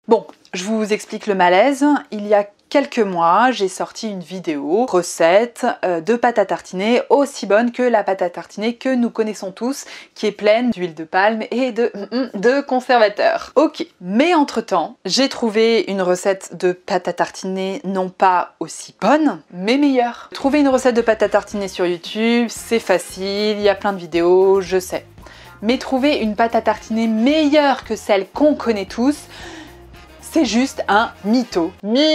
Bon, je vous explique le malaise. Il y a quelques mois, j'ai sorti une vidéo recette de pâte à tartiner aussi bonne que la pâte à tartiner que nous connaissons tous, qui est pleine d'huile de palme et de conservateurs. Ok, mais entre-temps, j'ai trouvé une recette de pâte à tartiner non pas aussi bonne, mais meilleure. Trouver une recette de pâte à tartiner sur YouTube, c'est facile, il y a plein de vidéos, je sais. Mais trouver une pâte à tartiner meilleure que celle qu'on connaît tous, c'est juste un mytho.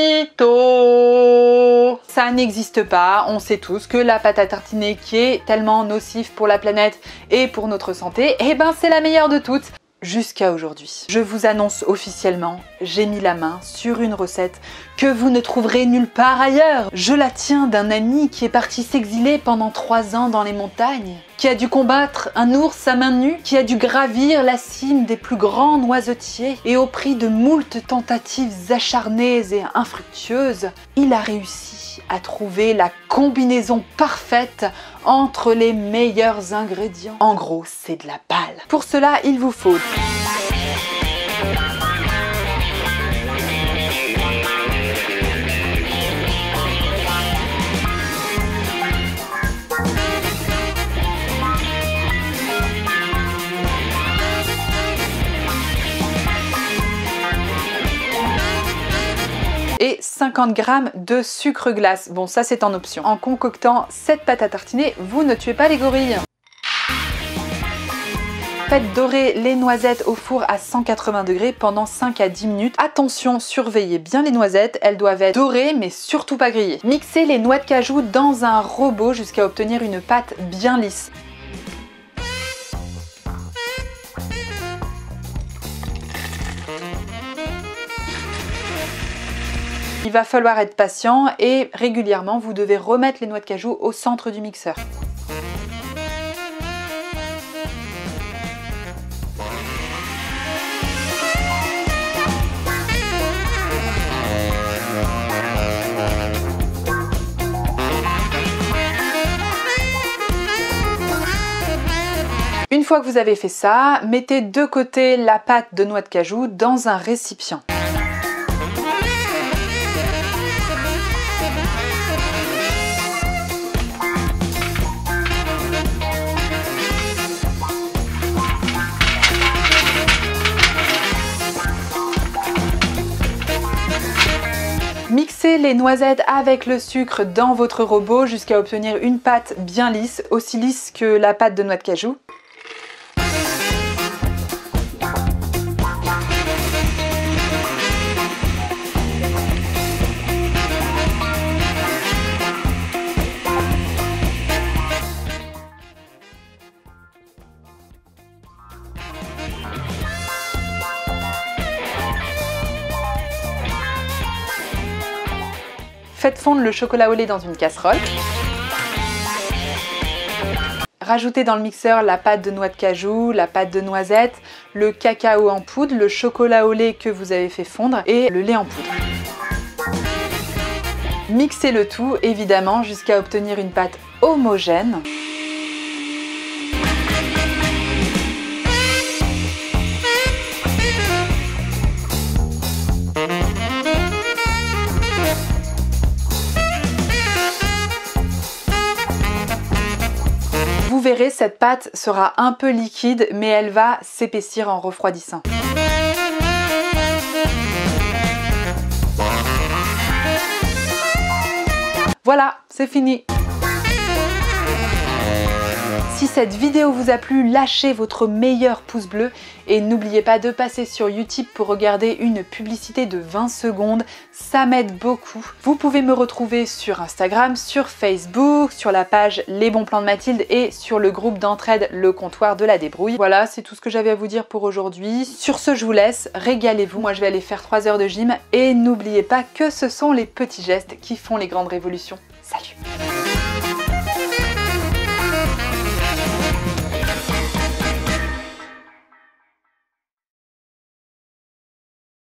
Mytho! Ça n'existe pas, on sait tous que la pâte à tartiner qui est tellement nocive pour la planète et pour notre santé, eh ben c'est la meilleure de toutes. Jusqu'à aujourd'hui. Je vous annonce officiellement, j'ai mis la main sur une recette que vous ne trouverez nulle part ailleurs. Je la tiens d'un ami qui est parti s'exiler pendant 3 ans dans les montagnes, qui a dû combattre un ours à main nue, qui a dû gravir la cime des plus grands noisetiers, et au prix de moult tentatives acharnées et infructueuses, il a réussi à trouver la combinaison parfaite entre les meilleurs ingrédients. En gros, c'est de la balle. Pour cela, il vous faut et 50 g de sucre glace. Bon, ça c'est en option. En concoctant cette pâte à tartiner, vous ne tuez pas les gorilles. Faites dorer les noisettes au four à 180 degrés pendant 5 à 10 minutes. Attention, surveillez bien les noisettes, elles doivent être dorées mais surtout pas grillées. Mixez les noix de cajou dans un robot jusqu'à obtenir une pâte bien lisse. Il va falloir être patient et régulièrement vous devez remettre les noix de cajou au centre du mixeur. Une fois que vous avez fait ça, mettez de côté la pâte de noix de cajou dans un récipient. Mixez les noisettes avec le sucre dans votre robot jusqu'à obtenir une pâte bien lisse, aussi lisse que la pâte de noix de cajou. Faites fondre le chocolat au lait dans une casserole. Rajoutez dans le mixeur la pâte de noix de cajou, la pâte de noisette, le cacao en poudre, le chocolat au lait que vous avez fait fondre et le lait en poudre. Mixez le tout évidemment jusqu'à obtenir une pâte homogène. Vous verrez, cette pâte sera un peu liquide, mais elle va s'épaissir en refroidissant. Voilà, c'est fini. Si cette vidéo vous a plu, lâchez votre meilleur pouce bleu et n'oubliez pas de passer sur YouTube pour regarder une publicité de 20 secondes, ça m'aide beaucoup. Vous pouvez me retrouver sur Instagram, sur Facebook, sur la page Les Bons Plans de Mathilde et sur le groupe d'entraide Le Comptoir de la Débrouille. Voilà, c'est tout ce que j'avais à vous dire pour aujourd'hui. Sur ce, je vous laisse, régalez-vous. Moi, je vais aller faire 3 heures de gym et n'oubliez pas que ce sont les petits gestes qui font les grandes révolutions. Salut!